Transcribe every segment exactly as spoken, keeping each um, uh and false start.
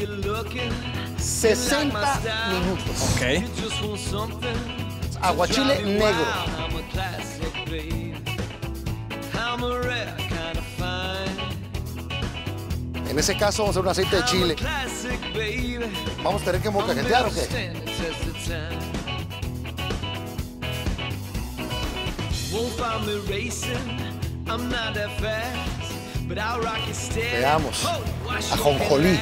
sesenta minutos. Ok. Aguachile negro. En ese caso vamos a hacer un aceite de chile. Vamos a tener que molcajetear, ¿o qué? Veamos. Ajonjolí.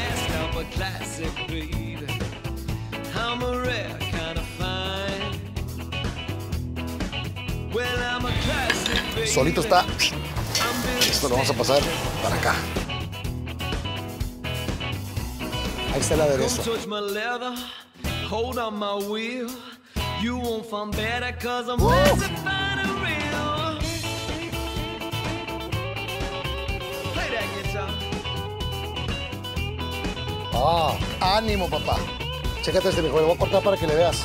Solito está. Esto lo vamos a pasar para acá. Ahí está el aderezo. ¡Uf! Ah, ánimo, papá. Chécate este, mejor. Lo voy a cortar para que le veas.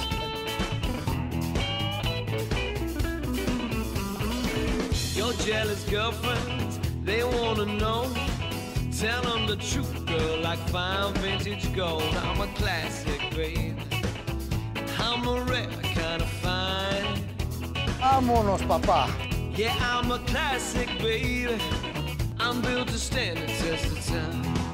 Your jealous girlfriends, they wanna know. Tell them the truth, girl, like fine vintage gold. I'm a classic, babe. I'm a rare kind of fine. Vámonos, papá. Yeah, I'm a classic, baby. I'm built to stand the test of time.